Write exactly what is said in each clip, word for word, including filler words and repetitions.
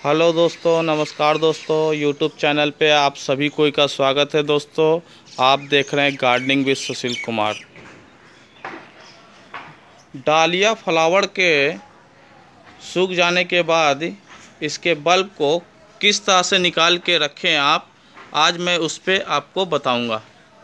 Hello दोस्तों, नमस्कार दोस्तों। यूट्यूब चैनल पे आप सभी कोई का स्वागत है। दोस्तों आप देख रहे हैं गार्डनिंग विद सुशील कुमार। डालिया फ्लावर के सूख जाने के बाद इसके बल्ब को किस तरह से निकाल के रखें आप, आज मैं उस पर आपको बताऊंगा।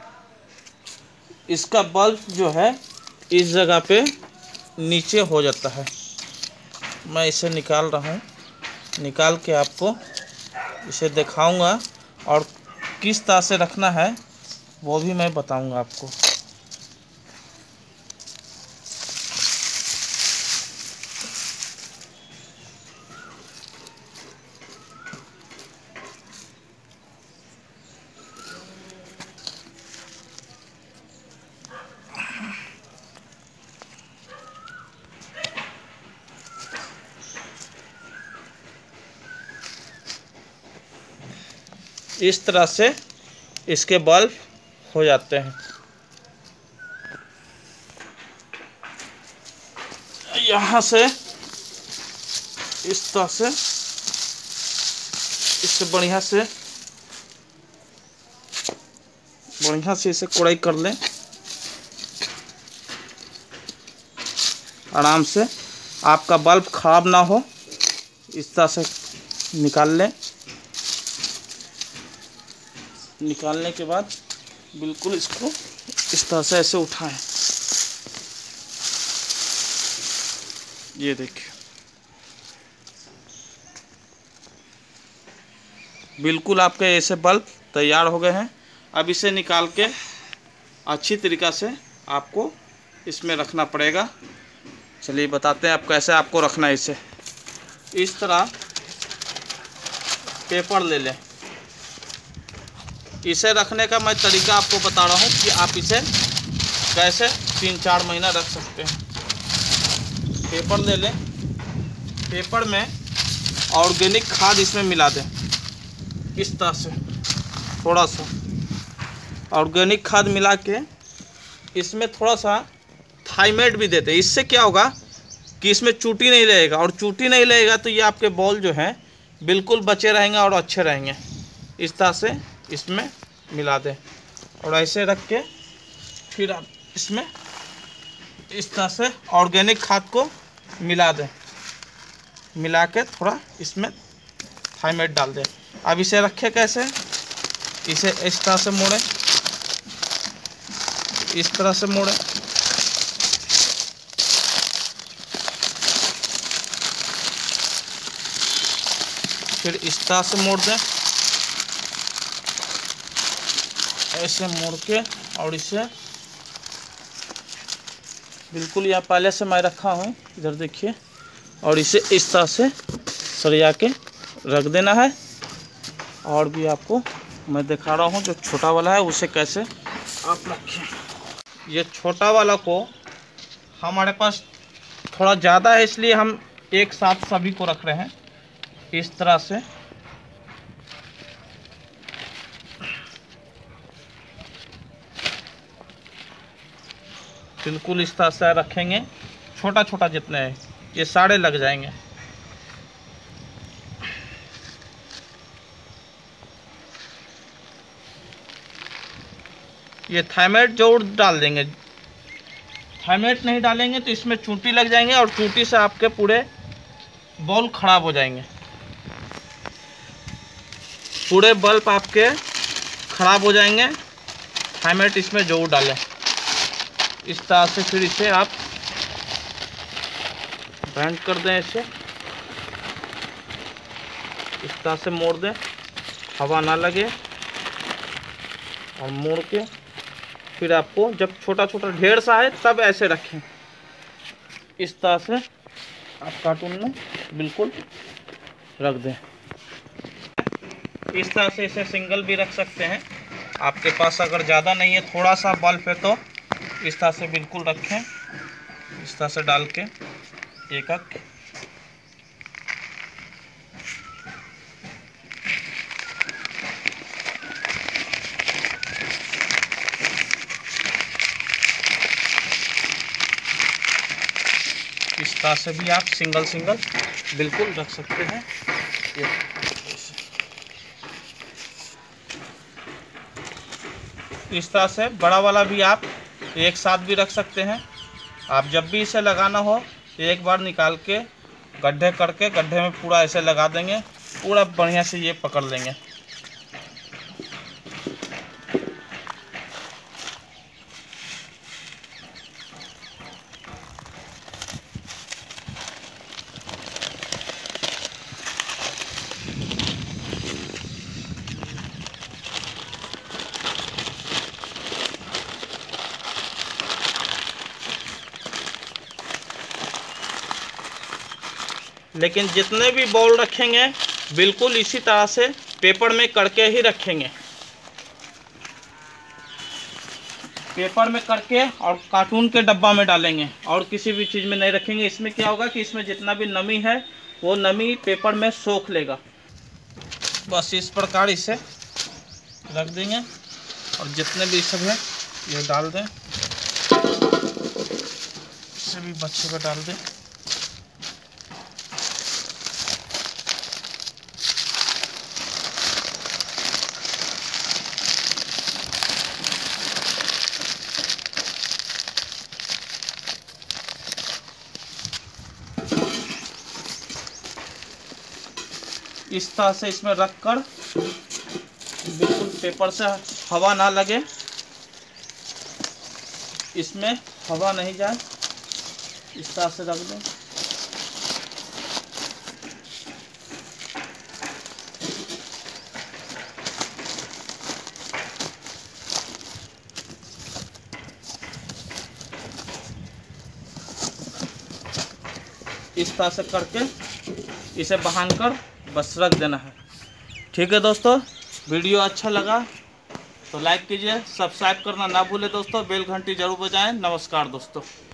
इसका बल्ब जो है इस जगह पे नीचे हो जाता है। मैं इसे निकाल रहा हूँ, निकाल के आपको इसे दिखाऊंगा और किस तरह से रखना है वो भी मैं बताऊंगा आपको। इस तरह से इसके बल्ब हो जाते हैं। यहाँ से इस तरह से इससे बढ़िया से बढ़िया से इसे कोड़ाई कर लें आराम से, आपका बल्ब खराब ना हो। इस तरह से निकाल लें। निकालने के बाद बिल्कुल इसको इस तरह से ऐसे उठाएं। ये देखिए, बिल्कुल आपके ऐसे बल्ब तैयार हो गए हैं। अब इसे निकाल के अच्छी तरीक़ा से आपको इसमें रखना पड़ेगा। चलिए बताते हैं आप कैसे आपको रखना है। इसे इस तरह पेपर ले लें। इसे रखने का मैं तरीका आपको बता रहा हूँ कि आप इसे कैसे तीन चार महीना रख सकते हैं। पेपर ले लें, पेपर में ऑर्गेनिक खाद इसमें मिला दें। इस तरह से थोड़ा सा ऑर्गेनिक खाद मिला के इसमें थोड़ा सा थाइमेट भी देते हैं। इससे क्या होगा कि इसमें चूटी नहीं रहेगा, और चूटी नहीं रहेगा तो ये आपके बॉल जो हैं बिल्कुल बचे रहेंगे और अच्छे रहेंगे। इस तरह से इसमें मिला दें और ऐसे रख के फिर आप इसमें इस तरह से ऑर्गेनिक खाद को मिला दें। मिला के थोड़ा इसमें थाइमेट डाल दें। अब इसे रखें कैसे, इसे इस तरह से मोड़ें, इस तरह से मोड़ें। फिर इस तरह से मोड़ दें, ऐसे मोड़ के, और इसे बिल्कुल यहाँ पहले से मैं रखा हूँ, इधर देखिए, और इसे इस तरह से सरिया के रख देना है। और भी आपको मैं दिखा रहा हूँ जो छोटा वाला है उसे कैसे आप रखें। ये छोटा वाला को हमारे पास थोड़ा ज़्यादा है इसलिए हम एक साथ सभी को रख रहे हैं। इस तरह से बिल्कुल इस तरह से रखेंगे। छोटा छोटा जितने हैं ये सारे लग जाएंगे। ये थाइमेट जरूर डाल देंगे। थाइमेट नहीं डालेंगे तो इसमें चूंटी लग जाएंगे और चूंटी से आपके पूरे बॉल खराब हो जाएंगे। पूरे बल्ब आपके खराब हो जाएंगे। थाइमेट इसमें जरूर डालें। इस तरह से फिर इसे आप बैंड कर दें, इसे इस तरह से मोड़ दें, हवा ना लगे, और मोड़ के फिर आपको जब छोटा छोटा ढेर सा है तब ऐसे रखें। इस तरह से आप कार्टून में बिल्कुल रख दें। इस तरह से इसे सिंगल भी रख सकते हैं। आपके पास अगर ज़्यादा नहीं है, थोड़ा सा बल्ब है, तो इस तरह से बिल्कुल रखें। इस तरह से डाल के एक एक इस तरह से भी आप सिंगल सिंगल बिल्कुल रख सकते हैं। ये इस तरह से बड़ा वाला भी आप एक साथ भी रख सकते हैं। आप जब भी इसे लगाना हो एक बार निकाल के गड्ढे करके गड्ढे में पूरा ऐसे लगा देंगे, पूरा बढ़िया से ये पकड़ लेंगे। लेकिन जितने भी बॉल रखेंगे बिल्कुल इसी तरह से पेपर में करके ही रखेंगे। पेपर में करके और कार्टून के डब्बा में डालेंगे और किसी भी चीज़ में नहीं रखेंगे। इसमें क्या होगा कि इसमें जितना भी नमी है वो नमी पेपर में सोख लेगा। बस इस प्रकार इसे रख देंगे और जितने भी सब है ये डाल दें, इसे भी बच्चे पे डाल दें। इस तरह से इसमें रखकर बिल्कुल पेपर से हवा ना लगे, इसमें हवा नहीं जाए, इस तरह से रख दें। इस तरह से करके इसे बांध कर बस रख देना है। ठीक है दोस्तों, वीडियो अच्छा लगा तो लाइक कीजिए, सब्सक्राइब करना ना भूले दोस्तों, बेल घंटी जरूर बजाएं। नमस्कार दोस्तों।